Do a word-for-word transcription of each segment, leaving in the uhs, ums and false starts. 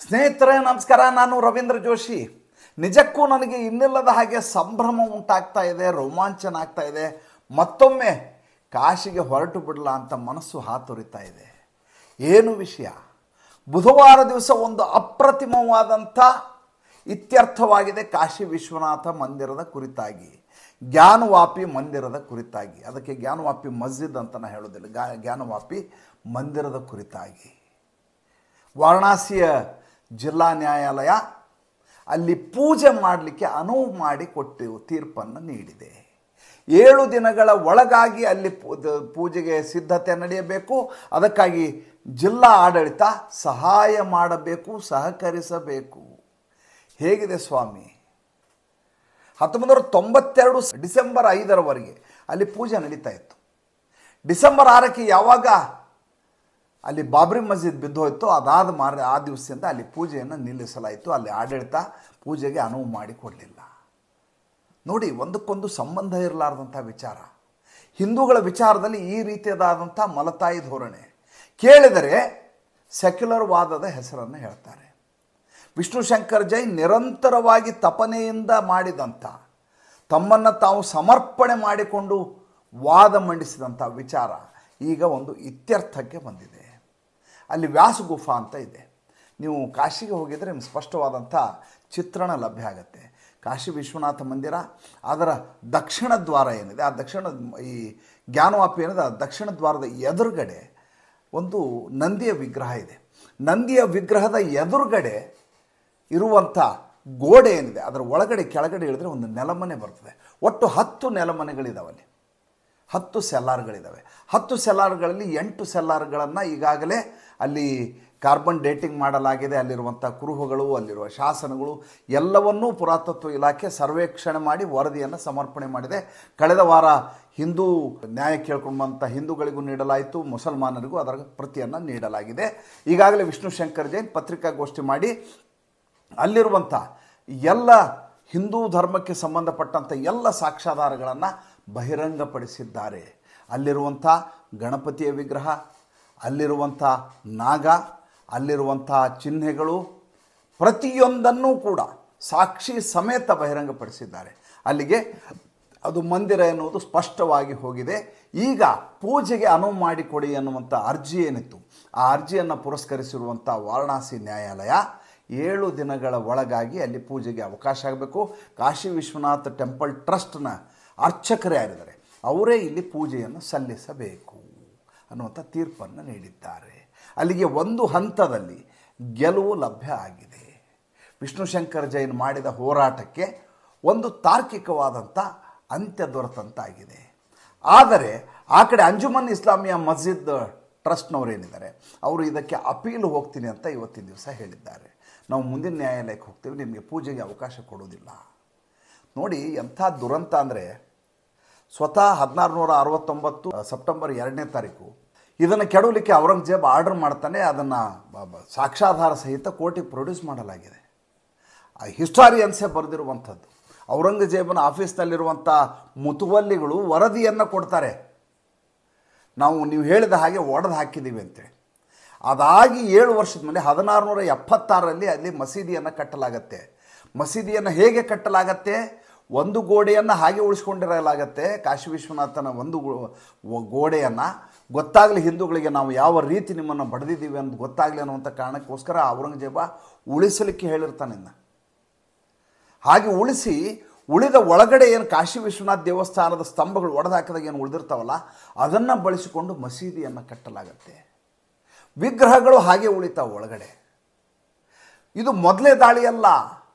ಸ್ನೇಹಿತರೆ ನಮಸ್ಕಾರ. ನಾನು ರವೀಂದ್ರ ಜೋಶಿ. ನಿಜಕ್ಕೂ ನನಗೆ ಇನ್ನಿಲ್ಲದ ಹಾಗೆ ಸಂಭ್ರಮ ಉಂಟಾಗ್ತಾ ಇದೆ, ರೋಮಾಂಚನ ಆಗ್ತಾ ಇದೆ. ಮತ್ತೊಮ್ಮೆ ಕಾಶಿಗೆ ಹೊರಟು ಬಿಡಲ್ಲ ಅಂತ ಮನಸ್ಸು ಹಾತೊರಿತಾ ಇದೆ. ಏನು ವಿಷಯ? ಬುಧವಾರ ದಿವಸ ಒಂದು ಅಪ್ರತಿಮವಾದಂಥ ಇತ್ಯರ್ಥವಾಗಿದೆ ಕಾಶಿ ವಿಶ್ವನಾಥ ಮಂದಿರದ ಕುರಿತಾಗಿ, ಜ್ಞಾನವಾಪಿ ಮಂದಿರದ ಕುರಿತಾಗಿ. ಅದಕ್ಕೆ ಜ್ಞಾನವಾಪಿ ಮಸ್ಜಿದ್ ಅಂತ ನಾನು ಹೇಳೋದಿಲ್ಲ, ಗಾ ಜ್ಞಾನವಾಪಿ ಮಂದಿರದ ಕುರಿತಾಗಿ. ವಾರಣಾಸಿಯ ಜಿಲ್ಲಾ ನ್ಯಾಯಾಲಯ ಅಲ್ಲಿ ಪೂಜೆ ಮಾಡಲಿಕ್ಕೆ ಅನುವು ಮಾಡಿ ಕೊಟ್ಟು ತೀರ್ಪನ್ನು ನೀಡಿದೆ. ಏಳು ದಿನಗಳ ಒಳಗಾಗಿ ಅಲ್ಲಿ ಪೂಜೆಗೆ ಸಿದ್ಧತೆ ನಡೆಯಬೇಕು. ಅದಕ್ಕಾಗಿ ಜಿಲ್ಲಾ ಆಡಳಿತ ಸಹಾಯ ಮಾಡಬೇಕು, ಸಹಕರಿಸಬೇಕು. ಹೇಗಿದೆ ಸ್ವಾಮಿ? ಹತ್ತೊಂಬತ್ತು ನೂರ ತೊಂಬತ್ತೆರಡು ಡಿಸೆಂಬರ್ ಐದರವರೆಗೆ ಅಲ್ಲಿ ಪೂಜೆ ನಡೀತಾ ಇತ್ತು. ಡಿಸೆಂಬರ್ ಆರಕ್ಕೆ ಯಾವಾಗ ಅಲ್ಲಿ ಬಾಬ್ರಿ ಮಸ್ಜಿದ್ ಬಿದ್ದೋಯ್ತು, ಅದಾದ ಮಾರ ಆ ದಿವಸದಿಂದ ಅಲ್ಲಿ ಪೂಜೆಯನ್ನು ನಿಲ್ಲಿಸಲಾಯಿತು. ಅಲ್ಲಿ ಆಡಳಿತ ಪೂಜೆಗೆ ಅನುವು ಮಾಡಿಕೊಡಲಿಲ್ಲ. ನೋಡಿ, ಒಂದಕ್ಕೊಂದು ಸಂಬಂಧ ಇರಲಾರ್ದಂಥ ವಿಚಾರ. ಹಿಂದೂಗಳ ವಿಚಾರದಲ್ಲಿ ಈ ರೀತಿಯಾದಂಥ ಮಲತಾಯಿ ಧೋರಣೆ. ಕೇಳಿದರೆ ಸೆಕ್ಯುಲರ್ ವಾದದ ಹೆಸರನ್ನು ಹೇಳ್ತಾರೆ. ವಿಷ್ಣು ಶಂಕರ್ ಜೈನ್ ನಿರಂತರವಾಗಿ ತಪನೆಯಿಂದ ಮಾಡಿದಂಥ, ತಮ್ಮನ್ನು ತಾವು ಸಮರ್ಪಣೆ ಮಾಡಿಕೊಂಡು ವಾದ ಮಂಡಿಸಿದಂಥ ವಿಚಾರ ಈಗ ಒಂದು ಇತ್ಯರ್ಥಕ್ಕೆ ಬಂದಿದೆ. ಅಲ್ಲಿ ವ್ಯಾಸ ಗುಫಾ ಅಂತ ಇದೆ. ನೀವು ಕಾಶಿಗೆ ಹೋಗಿದರೆ ನಿಮ್ಗೆ ಸ್ಪಷ್ಟವಾದಂಥ ಚಿತ್ರಣ ಲಭ್ಯ ಆಗುತ್ತೆ. ಕಾಶಿ ವಿಶ್ವನಾಥ ಮಂದಿರ, ಅದರ ದಕ್ಷಿಣ ದ್ವಾರ ಏನಿದೆ, ಆ ದಕ್ಷಿಣ ಈ ಜ್ಞಾನವಾಪಿ ಏನಿದೆ, ಆ ದಕ್ಷಿಣ ದ್ವಾರದ ಎದುರುಗಡೆ ಒಂದು ನಂದಿಯ ವಿಗ್ರಹ ಇದೆ. ನಂದಿಯ ವಿಗ್ರಹದ ಎದುರುಗಡೆ ಇರುವಂಥ ಗೋಡೆ ಏನಿದೆ, ಅದರ ಒಳಗಡೆ ಕೆಳಗಡೆ ಇಳಿದ್ರೆ ಒಂದು ನೆಲಮನೆ ಬರ್ತದೆ. ಒಟ್ಟು ಹತ್ತು ನೆಲಮನೆಗಳಿದಾವಲ್ಲಿ, ಹತ್ತು ಸೆಲ್ಲಾರ್ಗಳಿದ್ದಾವೆ. ಹತ್ತು ಸೆಲ್ಲಾರ್ಗಳಲ್ಲಿ ಎಂಟು ಸೆಲ್ಲಾರ್ಗಳನ್ನು ಈಗಾಗಲೇ ಅಲ್ಲಿ ಕಾರ್ಬನ್ ಡೇಟಿಂಗ್ ಮಾಡಲಾಗಿದೆ. ಅಲ್ಲಿರುವಂಥ ಕುರುಹುಗಳು, ಅಲ್ಲಿರುವ ಶಾಸನಗಳು ಎಲ್ಲವನ್ನೂ ಪುರಾತತ್ವ ಇಲಾಖೆ ಸರ್ವೇಕ್ಷಣೆ ಮಾಡಿ ವರದಿಯನ್ನು ಸಮರ್ಪಣೆ ಮಾಡಿದೆ. ಕಳೆದ ವಾರ ಹಿಂದೂ ನ್ಯಾಯ ಕೇಳ್ಕೊಂಡಂಥ ಹಿಂದೂಗಳಿಗೂ ನೀಡಲಾಯಿತು, ಮುಸಲ್ಮಾನರಿಗೂ ಅದರ ಪ್ರತಿಯನ್ನು ನೀಡಲಾಗಿದೆ. ಈಗಾಗಲೇ ವಿಷ್ಣು ಶಂಕರ್ ಜೈನ್ ಪತ್ರಿಕಾಗೋಷ್ಠಿ ಮಾಡಿ ಅಲ್ಲಿರುವಂಥ ಎಲ್ಲ ಹಿಂದೂ ಧರ್ಮಕ್ಕೆ ಸಂಬಂಧಪಟ್ಟಂಥ ಎಲ್ಲ ಸಾಕ್ಷ್ಯಾಧಾರಗಳನ್ನು ಬಹಿರಂಗಪಡಿಸಿದ್ದಾರೆ. ಅಲ್ಲಿರುವಂಥ ಗಣಪತಿಯ ವಿಗ್ರಹ, ಅಲ್ಲಿರುವಂಥ ನಾಗ, ಅಲ್ಲಿರುವಂಥ ಚಿಹ್ನೆಗಳು ಪ್ರತಿಯೊಂದನ್ನೂ ಕೂಡ ಸಾಕ್ಷಿ ಸಮೇತ ಬಹಿರಂಗಪಡಿಸಿದ್ದಾರೆ. ಅಲ್ಲಿಗೆ ಅದು ಮಂದಿರ ಎನ್ನುವುದು ಸ್ಪಷ್ಟವಾಗಿ ಹೋಗಿದೆ. ಈಗ ಪೂಜೆಗೆ ಅನುವು ಮಾಡಿಕೊಡಿ ಎನ್ನುವಂಥ ಅರ್ಜಿ ಏನಿತ್ತು, ಆ ಅರ್ಜಿಯನ್ನು ಪುರಸ್ಕರಿಸಿರುವಂಥ ವಾರಣಾಸಿ ನ್ಯಾಯಾಲಯ ಏಳು ದಿನಗಳ ಒಳಗಾಗಿ ಅಲ್ಲಿ ಪೂಜೆಗೆ ಅವಕಾಶ ಆಗಬೇಕು. ಕಾಶಿ ವಿಶ್ವನಾಥ ಟೆಂಪಲ್ ಟ್ರಸ್ಟ್ನ ಅರ್ಚಕರೇ ಆಗಿದ್ದಾರೆ, ಅವರೇ ಇಲ್ಲಿ ಪೂಜೆಯನ್ನು ಸಲ್ಲಿಸಬೇಕು ಅನ್ನುವಂಥ ತೀರ್ಪನ್ನು ನೀಡಿದ್ದಾರೆ. ಅಲ್ಲಿಗೆ ಒಂದು ಹಂತದಲ್ಲಿ ಗೆಲುವು ಲಭ್ಯ ಆಗಿದೆ. ವಿಷ್ಣು ಶಂಕರ್ ಜೈನ್ ಮಾಡಿದ ಹೋರಾಟಕ್ಕೆ ಒಂದು ತಾರ್ಕಿಕವಾದಂಥ ಅಂತ್ಯ ದೊರೆತಂತಾಗಿದೆ. ಆದರೆ ಆ ಕಡೆ ಅಂಜುಮನ್ ಇಸ್ಲಾಮಿಯಾ ಮಸ್ಜಿದ್ ಟ್ರಸ್ಟ್ನವರೇನಿದ್ದಾರೆ, ಅವರು ಇದಕ್ಕೆ ಅಪೀಲು ಹೋಗ್ತೀನಿ ಅಂತ ಇವತ್ತಿನ ದಿವಸ ಹೇಳಿದ್ದಾರೆ. ನಾವು ಮುಂದಿನ ನ್ಯಾಯಾಲಯಕ್ಕೆ ಹೋಗ್ತೀವಿ, ನಿಮಗೆ ಪೂಜೆಗೆ ಅವಕಾಶ ಕೊಡೋದಿಲ್ಲ. ನೋಡಿ ಎಂಥ ದುರಂತ ಅಂದರೆ, ಸ್ವತಃ ಹದಿನಾರು ನೂರ ಅರವತ್ತೊಂಬತ್ತು ಸೆಪ್ಟೆಂಬರ್ ಎರಡನೇ ತಾರೀಕು ಇದನ್ನು ಕೆಡವಲಿಕ್ಕೆ ಔರಂಗಜೇಬ್ ಆರ್ಡರ್ ಮಾಡ್ತಾನೆ. ಅದನ್ನು ಸಾಕ್ಷ್ಯಾಧಾರ ಸಹಿತ ಕೋರ್ಟಿಗೆ ಪ್ರೊಡ್ಯೂಸ್ ಮಾಡಲಾಗಿದೆ. ಆ ಹಿಸ್ಟಾರಿಯನ್ಸೇ ಬರೆದಿರುವಂಥದ್ದು. ಔರಂಗಜೇಬನ ಆಫೀಸ್ನಲ್ಲಿರುವಂಥ ಮುತುವಲ್ಲಿಗಳು ವರದಿಯನ್ನು ಕೊಡ್ತಾರೆ, ನಾವು ನೀವು ಹೇಳಿದ ಹಾಗೆ ಒಡೆದು ಹಾಕಿದ್ದೀವಿ ಅಂತೇಳಿ. ಅದಾಗಿ ಏಳು ವರ್ಷದ ಮೇಲೆ ಹದಿನಾರು ನೂರ ಎಪ್ಪತ್ತಾರರಲ್ಲಿ ಅಲ್ಲಿ ಮಸೀದಿಯನ್ನು ಕಟ್ಟಲಾಗತ್ತೆ. ಮಸೀದಿಯನ್ನು ಹೇಗೆ ಕಟ್ಟಲಾಗತ್ತೆ? ಒಂದು ಗೋಡೆಯನ್ನು ಹಾಗೆ ಉಳಿಸ್ಕೊಂಡಿರಲಾಗತ್ತೆ. ಕಾಶಿ ವಿಶ್ವನಾಥನ ಒಂದು ಗೋಡೆಯನ್ನು ಗೊತ್ತಾಗಲಿ ಹಿಂದೂಗಳಿಗೆ, ನಾವು ಯಾವ ರೀತಿ ನಿಮ್ಮನ್ನು ಬಡಿದಿದ್ದೀವಿ ಅಂತ ಗೊತ್ತಾಗಲಿ ಅನ್ನುವಂಥ ಕಾರಣಕ್ಕೋಸ್ಕರ ಔರಂಗಜೇಬ ಉಳಿಸಲಿಕ್ಕೆ ಹೇಳಿರ್ತಾನೆ. ಇನ್ನು ಹಾಗೆ ಉಳಿಸಿ ಉಳಿದ ಒಳಗಡೆ ಏನು ಕಾಶಿ ವಿಶ್ವನಾಥ ದೇವಸ್ಥಾನದ ಸ್ತಂಭಗಳು ಒಡೆದು ಹಾಕಿದಾಗ ಏನು ಉಳಿದಿರ್ತಾವಲ್ಲ, ಅದನ್ನು ಬಳಸಿಕೊಂಡು ಮಸೀದಿಯನ್ನು ಕಟ್ಟಲಾಗತ್ತೆ. ವಿಗ್ರಹಗಳು ಹಾಗೆ ಉಳಿತಾವೆ ಒಳಗಡೆ. ಇದು ಮೊದಲೇ ದಾಳಿಯಲ್ಲ.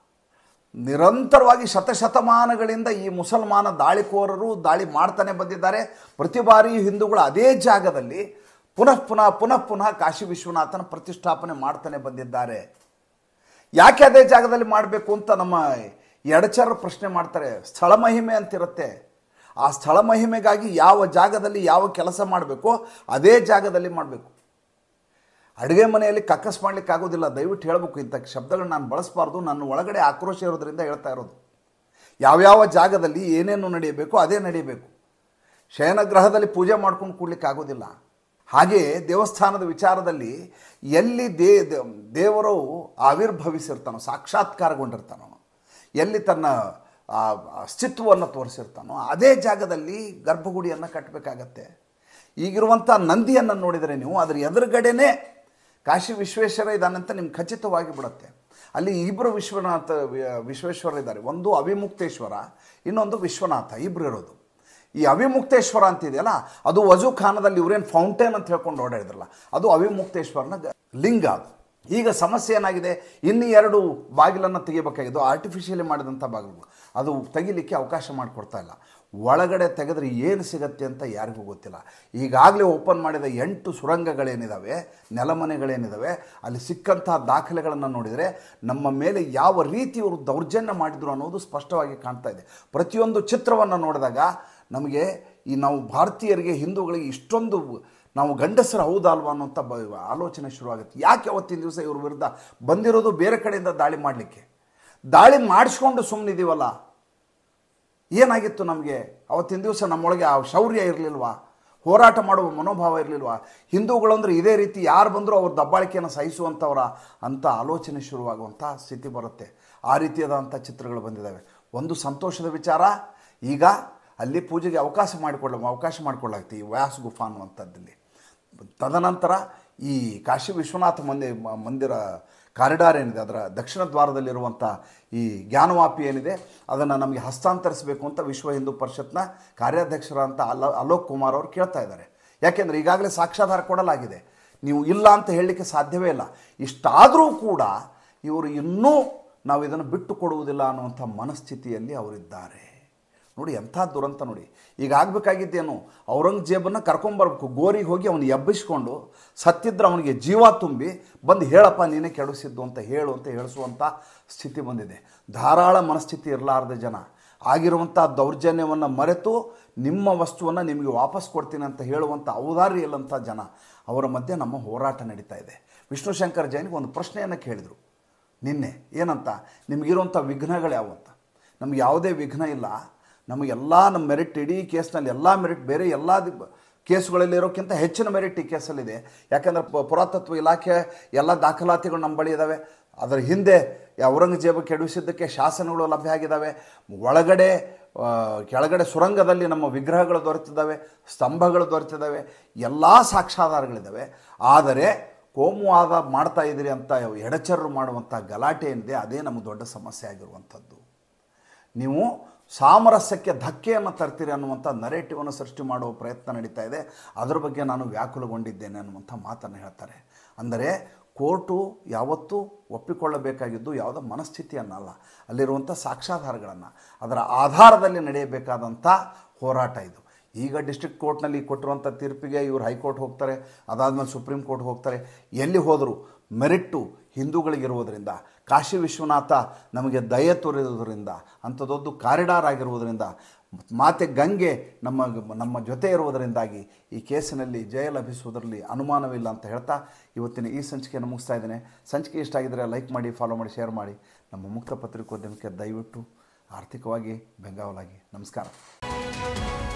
ನಿರಂತರವಾಗಿ ಶತಶತಮಾನಗಳಿಂದ ಈ ಮುಸಲ್ಮಾನ ದಾಳಿಕೋರರು ದಾಳಿ ಮಾಡ್ತಾನೆ ಬಂದಿದ್ದಾರೆ. ಪ್ರತಿ ಬಾರಿ ಹಿಂದೂಗಳು ಅದೇ ಜಾಗದಲ್ಲಿ ಪುನಃ ಪುನಃ ಪುನಃ ಪುನಃ ಕಾಶಿ ವಿಶ್ವನಾಥನ ಪ್ರತಿಷ್ಠಾಪನೆ ಮಾಡ್ತಾನೆ ಬಂದಿದ್ದಾರೆ. ಯಾಕೆ ಅದೇ ಜಾಗದಲ್ಲಿ ಮಾಡಬೇಕು ಅಂತ ನಮ್ಮ ಎಡಚರರು ಪ್ರಶ್ನೆ ಮಾಡ್ತಾರೆ. ಸ್ಥಳ ಮಹಿಮೆ ಅಂತಿರುತ್ತೆ. ಆ ಸ್ಥಳ ಮಹಿಮೆಗಾಗಿ ಯಾವ ಜಾಗದಲ್ಲಿ ಯಾವ ಕೆಲಸ ಮಾಡಬೇಕೋ ಅದೇ ಜಾಗದಲ್ಲಿ ಮಾಡಬೇಕು. ಅಡುಗೆ ಮನೆಯಲ್ಲಿ ಕಕ್ಕಸ್ ಮಾಡಲಿಕ್ಕೆ ಆಗೋದಿಲ್ಲ. ದಯವಿಟ್ಟು ಹೇಳಬೇಕು, ಇಂಥ ಶಬ್ದಗಳು ನಾನು ಬಳಸಬಾರ್ದು. ನನ್ನ ಒಳಗಡೆ ಆಕ್ರೋಶ ಇರೋದ್ರಿಂದ ಹೇಳ್ತಾ ಇರೋದು. ಯಾವ್ಯಾವ ಜಾಗದಲ್ಲಿ ಏನೇನು ನಡೆಯಬೇಕು ಅದೇ ನಡೀಬೇಕು. ಶಯನಗ್ರಹದಲ್ಲಿ ಪೂಜೆ ಮಾಡ್ಕೊಂಡು ಕೂಡ್ಲಿಕ್ಕೆ ಆಗೋದಿಲ್ಲ. ಹಾಗೆ ದೇವಸ್ಥಾನದ ವಿಚಾರದಲ್ಲಿ ಎಲ್ಲಿ ದೇ ದೇವರು ಆವಿರ್ಭವಿಸಿರ್ತಾನೋ, ಸಾಕ್ಷಾತ್ಕಾರಗೊಂಡಿರ್ತಾನೋ, ಎಲ್ಲಿ ತನ್ನ ಅಸ್ತಿತ್ವವನ್ನು ತೋರಿಸಿರ್ತಾನೋ ಅದೇ ಜಾಗದಲ್ಲಿ ಗರ್ಭಗುಡಿಯನ್ನು ಕಟ್ಟಬೇಕಾಗತ್ತೆ. ಈಗಿರುವಂಥ ನಂದಿಯನ್ನು ನೋಡಿದರೆ ನೀವು ಅದರ ಎದುರುಗಡೆನೇ ಕಾಶಿ ವಿಶ್ವೇಶ್ವರ ಇದ್ದಾನಂತ ನಿಮ್ಗೆ ಖಚಿತವಾಗಿ ಬಿಡುತ್ತೆ. ಅಲ್ಲಿ ಇಬ್ಬರು ವಿಶ್ವನಾಥ ವಿಶ್ವೇಶ್ವರ ಇದ್ದಾರೆ, ಒಂದು ಅವಿಮುಕ್ತೇಶ್ವರ, ಇನ್ನೊಂದು ವಿಶ್ವನಾಥ, ಇಬ್ಬರು ಇರೋದು. ಈ ಅವಿಮುಕ್ತೇಶ್ವರ ಅಂತಿದೆಯಲ್ಲ, ಅದು ವಜು ಖಾನದಲ್ಲಿ ಇವರೇನು ಫೌಂಟೇನ್ ಅಂತ ಹೇಳ್ಕೊಂಡು ಓಡಾಡಿದ್ರಲ್ಲ, ಅದು ಅವಿಮುಕ್ತೇಶ್ವರನ ಲಿಂಗ. ಅದು ಈಗ ಸಮಸ್ಯೆ ಏನಾಗಿದೆ, ಇನ್ನು ಎರಡು ಬಾಗಿಲನ್ನು ತೆಗಿಬೇಕಾಗಿದ್ದು ಆರ್ಟಿಫಿಷಿಯಲಿ ಮಾಡಿದಂಥ ಬಾಗಿಲು, ಅದು ತೆಗಿಲಿಕ್ಕೆ ಅವಕಾಶ ಮಾಡಿಕೊಡ್ತಾ ಇಲ್ಲ. ಒಳಗಡೆ ತೆಗೆದ್ರೆ ಏನು ಸಿಗತ್ತೆ ಅಂತ ಯಾರಿಗೂ ಗೊತ್ತಿಲ್ಲ. ಈಗಾಗಲೇ ಓಪನ್ ಮಾಡಿದ ಎಂಟು ಸುರಂಗಗಳೇನಿದ್ದಾವೆ, ನೆಲಮನೆಗಳೇನಿದ್ದಾವೆ, ಅಲ್ಲಿ ಸಿಕ್ಕಂಥ ದಾಖಲೆಗಳನ್ನು ನೋಡಿದರೆ ನಮ್ಮ ಮೇಲೆ ಯಾವ ರೀತಿ ಇವರು ದೌರ್ಜನ್ಯ ಮಾಡಿದರು ಅನ್ನೋದು ಸ್ಪಷ್ಟವಾಗಿ ಕಾಣ್ತಾ ಇದೆ. ಪ್ರತಿಯೊಂದು ಚಿತ್ರವನ್ನು ನೋಡಿದಾಗ ನಮಗೆ ಈ ನಾವು ಭಾರತೀಯರಿಗೆ, ಹಿಂದೂಗಳಿಗೆ ಇಷ್ಟೊಂದು ನಾವು ಗಂಡಸರು ಹೌದಲ್ವಾ ಅನ್ನೋಂಥ ಬ ಆಲೋಚನೆ ಶುರುವಾಗುತ್ತೆ. ಯಾಕೆ ಅವತ್ತಿನ ದಿವಸ ಇವ್ರ ವಿರುದ್ಧ ಬಂದಿರೋದು ಬೇರೆ ಕಡೆಯಿಂದ ದಾಳಿ ಮಾಡಲಿಕ್ಕೆ? ದಾಳಿ ಮಾಡಿಸ್ಕೊಂಡು ಸುಮ್ಮನಿದ್ದೀವಲ್ಲ, ಏನಾಗಿತ್ತು ನಮಗೆ? ಅವತ್ತಿನ ದಿವಸ ನಮ್ಮೊಳಗೆ ಆ ಶೌರ್ಯ ಇರಲಿಲ್ವಾ? ಹೋರಾಟ ಮಾಡುವ ಮನೋಭಾವ ಇರಲಿಲ್ವಾ? ಹಿಂದೂಗಳಂದ್ರೆ ಇದೇ ರೀತಿ ಯಾರು ಬಂದರೂ ಅವ್ರ ದಬ್ಬಾಳಿಕೆಯನ್ನು ಸಹಿಸುವಂಥವ್ರ ಅಂತ ಆಲೋಚನೆ ಶುರುವಾಗುವಂಥ ಸ್ಥಿತಿ ಬರುತ್ತೆ. ಆ ರೀತಿಯಾದಂಥ ಚಿತ್ರಗಳು ಬಂದಿದ್ದಾವೆ. ಒಂದು ಸಂತೋಷದ ವಿಚಾರ, ಈಗ ಅಲ್ಲಿ ಪೂಜೆಗೆ ಅವಕಾಶ ಮಾಡಿಕೊಳ್ಳ ಅವಕಾಶ ಮಾಡಿಕೊಳ್ಳಾಗ್ತಿ ಈ ವ್ಯಾಸ ಗುಫಾ ಅನ್ನುವಂಥದ್ದಲ್ಲಿ. ತದನಂತರ ಈ ಕಾಶಿ ವಿಶ್ವನಾಥ ಮಂದಿ ಮಂದಿರ ಕಾರಿಡಾರ್ ಏನಿದೆ, ಅದರ ದಕ್ಷಿಣ ದ್ವಾರದಲ್ಲಿರುವಂಥ ಈ ಜ್ಞಾನವಾಪಿ ಏನಿದೆ, ಅದನ್ನು ನಮಗೆ ಹಸ್ತಾಂತರಿಸಬೇಕು ಅಂತ ವಿಶ್ವ ಹಿಂದೂ ಪರಿಷತ್ನ ಕಾರ್ಯಾಧ್ಯಕ್ಷರಂತ ಅಲೋ ಅಲೋಕ್ ಕುಮಾರ್ ಅವರು ಕೇಳ್ತಾ ಇದ್ದಾರೆ. ಯಾಕೆಂದರೆ ಈಗಾಗಲೇ ಸಾಕ್ಷ್ಯಾಧಾರ ಕೊಡಲಾಗಿದೆ, ನೀವು ಇಲ್ಲ ಅಂತ ಹೇಳಲಿಕ್ಕೆ ಸಾಧ್ಯವೇ ಇಲ್ಲ. ಇಷ್ಟಾದರೂ ಕೂಡ ಇವರು ಇನ್ನೂ ನಾವು ಇದನ್ನು ಬಿಟ್ಟು ಕೊಡುವುದಿಲ್ಲ ಅನ್ನುವಂಥ ಮನಸ್ಥಿತಿಯಲ್ಲಿ ಅವರಿದ್ದಾರೆ. ನೋಡಿ ಎಂಥ ದುರಂತ ನೋಡಿ. ಈಗ ಆಗಬೇಕಾಗಿದ್ದೇನು, ಔರಂಗಜೇಬನ್ನು ಕರ್ಕೊಂಬರ್ಬೇಕು, ಗೋರಿಗೆ ಹೋಗಿ ಅವನು ಎಬ್ಬಿಸ್ಕೊಂಡು ಸತ್ತಿದ್ರೆ ಅವನಿಗೆ ಜೀವ ತುಂಬಿ ಬಂದು ಹೇಳಪ್ಪ ನೀನೇ ಕೆಡಿಸಿದ್ದು ಅಂತ ಹೇಳು ಅಂತ ಹೇಳಿಸುವಂಥ ಸ್ಥಿತಿ ಬಂದಿದೆ. ಧಾರಾಳ ಮನಸ್ಥಿತಿ ಇರಲಾರ್ದ ಜನ ಆಗಿರುವಂಥ ದೌರ್ಜನ್ಯವನ್ನು ಮರೆತು ನಿಮ್ಮ ವಸ್ತುವನ್ನು ನಿಮಗೆ ವಾಪಸ್ ಕೊಡ್ತೀನಿ ಅಂತ ಹೇಳುವಂಥ ಔದಾರ್ಯ ಇಲ್ಲಂಥ ಜನ, ಅವರ ಮಧ್ಯೆ ನಮ್ಮ ಹೋರಾಟ ನಡೀತಾ ಇದೆ. ವಿಷ್ಣು ಶಂಕರ್ ಜೈನ್ಗೆ ಒಂದು ಪ್ರಶ್ನೆಯನ್ನು ಕೇಳಿದರು ನಿನ್ನೆ, ಏನಂತ, ನಿಮಗಿರುವಂಥ ವಿಘ್ನಗಳು ಯಾವ ಅಂತ. ನಮ್ಗೆ ಯಾವುದೇ ವಿಘ್ನ ಇಲ್ಲ, ನಮಗೆಲ್ಲ ನಮ್ಮ ಮೆರಿಟ್, ಇಡೀ ಕೇಸ್ನಲ್ಲಿ ಎಲ್ಲ ಮೆರಿಟ್ ಬೇರೆ ಎಲ್ಲ ಕೇಸುಗಳಲ್ಲಿ ಇರೋಕ್ಕಿಂತ ಹೆಚ್ಚಿನ ಮೆರಿಟ್ ಈ ಕೇಸಲ್ಲಿದೆ. ಯಾಕೆಂದರೆ ಪುರಾತತ್ವ ಇಲಾಖೆ ಎಲ್ಲ ದಾಖಲಾತಿಗಳು ನಮ್ಮ ಬಳಿ ಇದ್ದಾವೆ. ಅದರ ಹಿಂದೆ ಔರಂಗಜೇಬ ಕೆಡಿಸಿದ್ದಕ್ಕೆ ಶಾಸನಗಳು ಲಭ್ಯ ಆಗಿದ್ದಾವೆ. ಒಳಗಡೆ ಕೆಳಗಡೆ ಸುರಂಗದಲ್ಲಿ ನಮ್ಮ ವಿಗ್ರಹಗಳು ದೊರೆತಿದ್ದಾವೆ, ಸ್ತಂಭಗಳು ದೊರೆತಿದ್ದಾವೆ, ಎಲ್ಲ ಸಾಕ್ಷ್ಯಾಧಾರಗಳಿದ್ದಾವೆ. ಆದರೆ ಕೋಮುವಾದ ಮಾಡ್ತಾ ಇದ್ದೀರಿ ಅಂತ ಎಡಚರರು ಮಾಡುವಂಥ ಗಲಾಟೆ ಏನಿದೆ, ಅದೇ ನಮಗೆ ದೊಡ್ಡ ಸಮಸ್ಯೆ ಆಗಿರುವಂಥದ್ದು. ನೀವು ಸಾಮರಸ್ಯಕ್ಕೆ ಧಕ್ಕೆಯನ್ನು ತರ್ತೀರಿ ಅನ್ನುವಂಥ ನರೇಟಿವನ್ನು ಸೃಷ್ಟಿ ಮಾಡುವ ಪ್ರಯತ್ನ ನಡೀತಾ ಇದೆ. ಅದರ ಬಗ್ಗೆ ನಾನು ವ್ಯಾಕುಲಗೊಂಡಿದ್ದೇನೆ ಅನ್ನುವಂಥ ಮಾತನ್ನು ಹೇಳ್ತಾರೆ. ಅಂದರೆ ಕೋರ್ಟು ಯಾವತ್ತೂ ಒಪ್ಪಿಕೊಳ್ಳಬೇಕಾಗಿದ್ದು ಯಾವುದೋ ಮನಸ್ಥಿತಿಯನ್ನಲ್ಲ, ಅಲ್ಲಿರುವಂಥ ಸಾಕ್ಷ್ಯಾಧಾರಗಳನ್ನು, ಅದರ ಆಧಾರದಲ್ಲಿ ನಡೆಯಬೇಕಾದಂಥ ಹೋರಾಟ ಇದು. ಈಗ ಡಿಸ್ಟ್ರಿಕ್ಟ್ ಕೋರ್ಟ್ನಲ್ಲಿ ಕೊಟ್ಟಿರುವಂಥ ತೀರ್ಪಿಗೆ ಇವರು ಹೈಕೋರ್ಟ್ ಹೋಗ್ತಾರೆ, ಅದಾದಮೇಲೆ ಸುಪ್ರೀಂ ಕೋರ್ಟ್ ಹೋಗ್ತಾರೆ. ಎಲ್ಲಿ ಹೋದರೂ ಮೆರಿಟ್ಟು ಹಿಂದೂಗಳಿಗಿರುವುದರಿಂದ, ಕಾಶಿ ವಿಶ್ವನಾಥ ನಮಗೆ ದಯೆ ತೋರಿರುವುದರಿಂದ, ಅಂಥದ್ದೊಂದು ಕಾರಿಡಾರ್ ಆಗಿರುವುದರಿಂದ, ಮಾತೆ ಗಂಗೆ ನಮ್ಮ ನಮ್ಮ ಜೊತೆ ಇರುವುದರಿಂದಾಗಿ ಈ ಕೇಸಿನಲ್ಲಿ ಜಯ ಲಭಿಸುವುದರಲ್ಲಿ ಅನುಮಾನವಿಲ್ಲ ಅಂತ ಹೇಳ್ತಾ ಇವತ್ತಿನ ಈ ಸಂಚಿಕೆಯನ್ನು ಮುಗಿಸ್ತಾ ಇದ್ದೇನೆ. ಸಂಚಿಕೆ ಇಷ್ಟ ಆಗಿದ್ದರೆ ಲೈಕ್ ಮಾಡಿ, ಫಾಲೋ ಮಾಡಿ, ಶೇರ್ ಮಾಡಿ. ನಮ್ಮ ಮುಕ್ತ ಪತ್ರಿಕೋದ್ಯಮಕ್ಕೆ ದಯವಿಟ್ಟು ಆರ್ಥಿಕವಾಗಿ ಬೆಂಗಾವಲಾಗಿ. ನಮಸ್ಕಾರ.